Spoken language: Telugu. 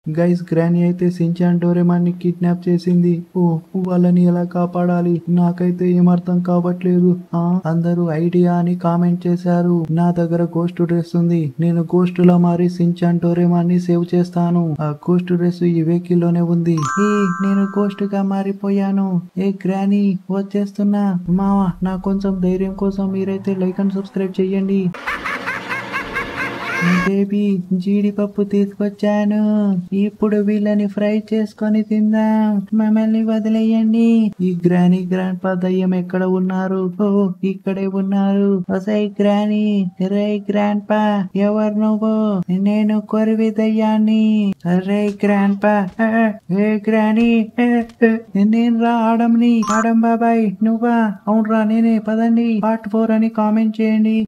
గైస్ గ్రానీ అయితే సించాన్ డోరేమాన్ ని కిడ్నాప్ చేసింది. ఓ వాళ్ళని ఎలా కాపాడాలి నాకైతే ఏమర్థం కావట్లేదు. అందరూ ఐడియా అని కామెంట్ చేశారు. నా దగ్గర గోస్ట్ డ్రెస్ ఉంది. నేను గోస్ట్ లా మారి సించాన్ డోరేమాన్ ని సేవ్ చేస్తాను. ఆ గోస్ట్ డ్రెస్ ఈ వెహికల్ లోనే ఉంది. నేను గోస్ట్ గా మారిపోయాను. ఏ గ్రానీ వచ్చేస్తున్నా. మావా నా కొంచెం ధైర్యం కోసం మీరైతే లైక్ అండ్ సబ్స్క్రైబ్ చేయండి. బేబీ జీడిపప్పు తీసుకొచ్చాను. ఇప్పుడు వీళ్ళని ఫ్రై చేసుకొని తిందాం. మమ్మల్ని వదిలేయండి. ఈ గ్రానీ గ్రాండ్ పా దయ్యం ఎక్కడ ఉన్నారు? ఓ ఇక్కడే ఉన్నారు. ఒసై గ్రానీ, రే గ్రాండ్ పా, ఎవరు నువ్వు? నేను కొరివి దయ్యాన్ని. రే గ్రాండ్ పా, ఏ గ్రానీ, నేను రా ఆడంని. ఆడం బాబాయ్ నువ్వా? అవునరా నేనే. పదండి. పార్ట్ 4 అని కామెంట్ చేయండి.